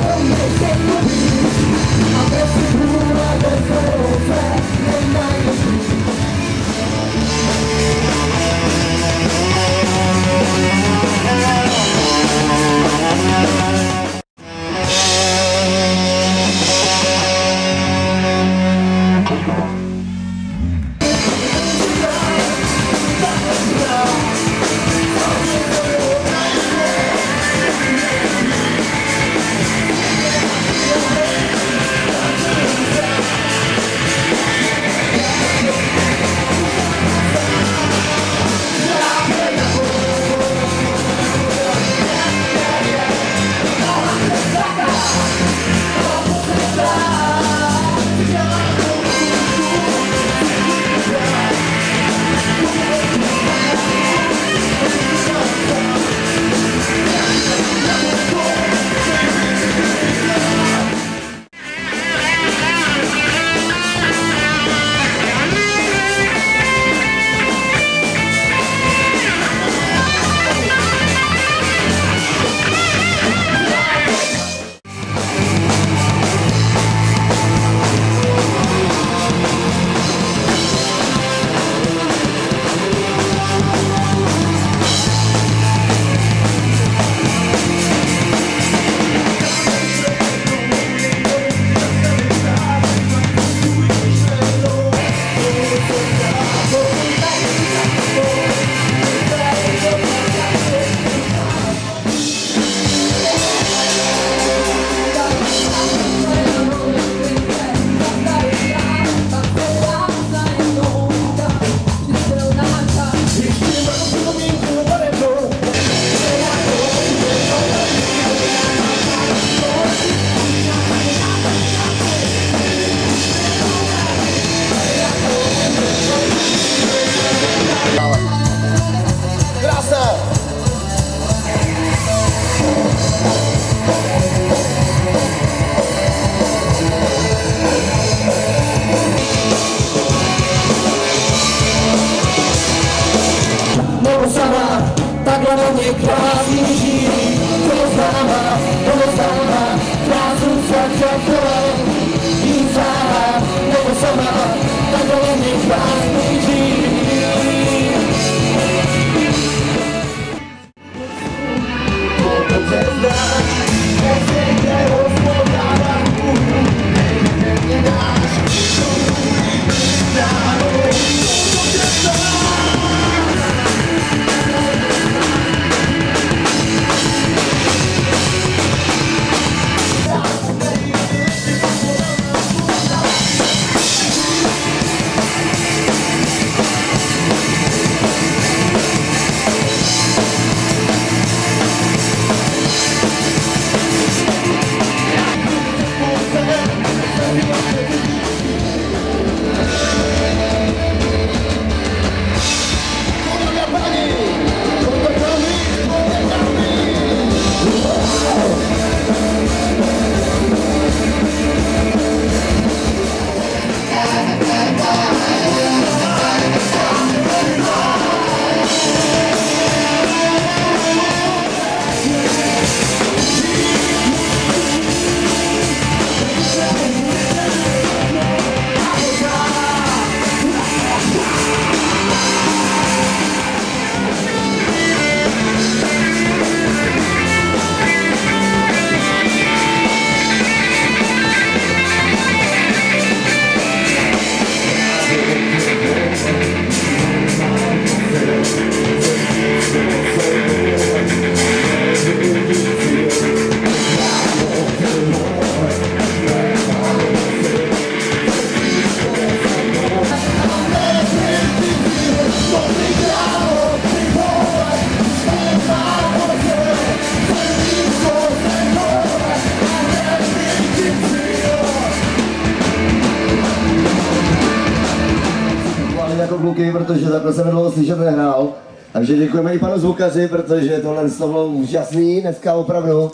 kluky, protože takhle jsem dlouho slyšet nehrál. Takže děkujeme i panu zvukaři, protože tohle bylo úžasný dneska opravdu.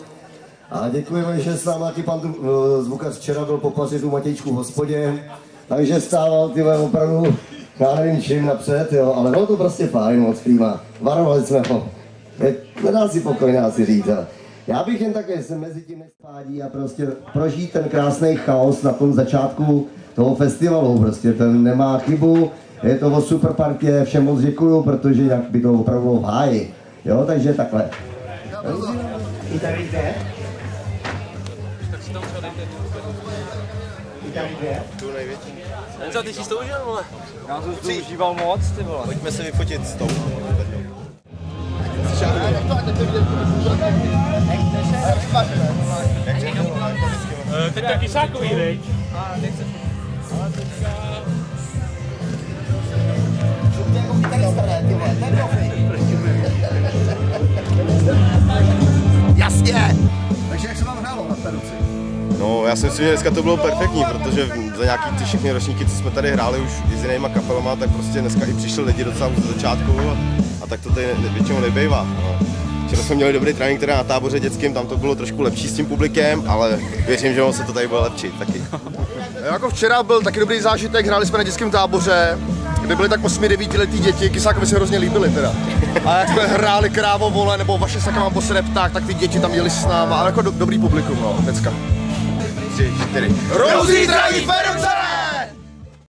A děkujeme, že s námi taky pan zvukař včera byl popařit u Matějčku v hospodě. Takže stával tyhle opravdu, já nevím čím napřed, jo, ale bylo to prostě fajn, moc prýma. Varovali jsme ho. Nedá si pokoj, dá si říct. Já bych jen také se mezi tím nespádí a prostě prožít ten krásný chaos na tom začátku toho festivalu, prostě ten nemá chybu, je to o super partě, všem moc děkuju, protože jinak by to opravdu bylo v háji, jo, takže takhle. I tady jde? I tady jde? Tu největší. Co, ty jsi to užil, vole? Já jsem to užíval moc, ty vole. Pojďme se vyfotit s tou. Teď taky sákový, viď? Jasně! Takže jak se vám hrálo na peruci? No, já si myslím, že dneska to bylo perfektní, protože za nějaký ty všechny ročníky, co jsme tady hráli už i s jinýma kapelama, tak prostě dneska i přišli lidi docela z začátku a tak to tady většinou nebejvá. No. Včera jsme měli dobrý trénink teda na táboře dětským, tam to bylo trošku lepší s tím publikem, ale věřím, že se to tady bude lepší taky. Jako včera byl taky dobrý zážitek, hráli jsme na dětském táboře, kde byly tak 8-9 letý děti, Kysákovi se hrozně líbily teda. A jak jsme hráli Krávo vole nebo Vaše saka mám po reptách, tak ty děti tam jeli s náma, ale jako dobrý publikum, no, dneska. 3, 4. Rozjízdravý Peruce!